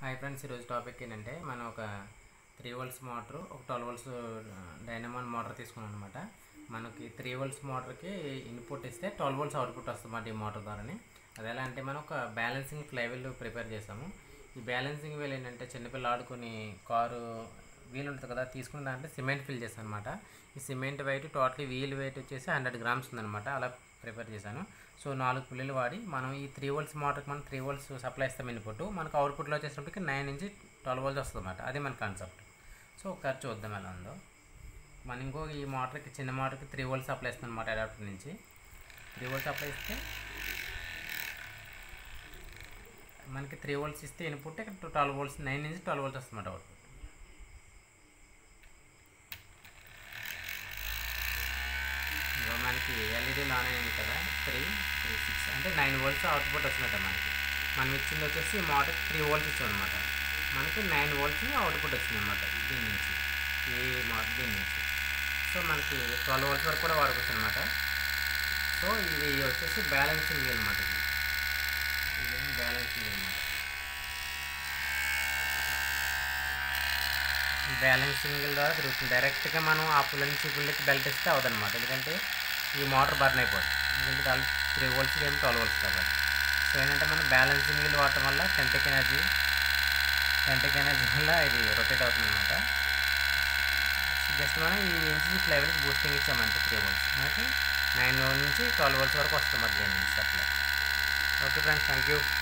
Hi friends, ఈరోజు topic ఏంటంటే మనం ఒక 3 వోల్ట్స్ మోటార్, ఒక 12 వోల్ట్స్ డైనమో మోటార్ తీసుకున్నాం అనమాట. మనకి 3 వోల్ట్స్ మోటార్కి ఇన్పుట్ ఇస్తే 12 వోల్ట్స్ అవుట్పుట్ వస్తుంది ఈ మోటార్ ద్వారానే. అది ఎలా అంటే మనం ఒక బ్యాలెన్సింగ్ ఫ్లైవీల్ ప్రిపేర్ చేసాము. ఈ బ్యాలెన్సింగ్ వీల్ ఏంటంటే చిన్నపిల్ల ఆడుకుని కారు వీల్ ఉంటుంది కదా, తీసుకున్న దాంట్లో సిమెంట్ ఫిల్ చేస్తాను అనమాట. ఈ cement weight totally wheel weight వచ్చేసి 100 గ్రామ్స్ ఉందన్నమాట. అలా ప్రిపేర్ చేశాను. సో 4 పుల్లలు వాడి మనం ఈ 3 వోల్ట్స్ మోటార్కి మనం 3 వోల్ట్స్ సప్లై ఇస్తాం ఇన్పుట్. మనకు అవుట్పుట్లో వచ్చేటప్పటికి 9 నుంచి 12 వోల్ట్స్ వస్తుంది అన్నమాట. అది మన కాన్సెప్ట్. సో ఒకసారి చూద్దాం ఎలా ఉందో. మనం ఇంకో ఈ మోటార్కి, చిన్న మోటార్కి 3 వోల్ట్స్ సప్లై ఇస్తుంది అనమాట. అడాప్టర్ నుంచి 3 వోల్ట్స్ సప్లై ఇస్తే మనకి 3 వోల్ట్స్ ఇస్తే ఇన్పుట్ ఇక్కడ 12 వోల్ట్స్, 9 నుంచి 12 వోల్ట్స్ వస్తుంది అన్నమాట అవుట్పుట్. మనకి ఎల్ఈడి ఆన్ అయింది కదా, 3, 6 అంటే 9 వోల్ట్స్ అవుట్పుట్ వచ్చినట్ట. మనం ఇచ్చింది వచ్చేసి మోటార్కి 3 వోల్ట్స్ ఇచ్చాం అనమాట. మనకి 9 వోల్ట్స్ అవుట్పుట్ వచ్చింది అనమాట దీని నుంచి, ఈ మోటార్ దీని నుంచి. సో మనకి 12 వోల్ట్స్ వరకు కూడా వాడుకోవచ్చు అనమాట. సో ఇది వచ్చేసి బ్యాలెన్సింగ్ వీల్ అనమాట. ఇది బ్యాలెన్సింగ్ వీల్ అనమాట. బ్యాలెన్సింగ్ వీల్ ద్వారా తిరుగుతుంది. డైరెక్ట్గా మనం ఆ పుల్ల నుంచి పుల్లకి బెల్ట్ ఇస్తే అవదనమాట. ఎందుకంటే ఈ మోటార్ బర్న్ అయిపోతుంది. ఎందుకంటే 3 వోల్ట్స్ ఏమి 12 వోల్ట్స్ కాబట్టి. సో ఏంటంటే మనం బ్యాలెన్సింగ్ వీల్ వాడటం వల్ల కెంటెక్ ఎనర్జీ వల్ల ఇది రొటేట్ అవుతుంది అనమాట. జస్ట్ మనం ఈ ఇంచి లెవెల్కి బూస్టింగ్ ఇచ్చామంటే 3 వోల్ట్స్ మనకి 9 నుంచి 12 వోల్ట్స్ వరకు వస్తుంది దీని నుంచి supply. Okay friends, thank you.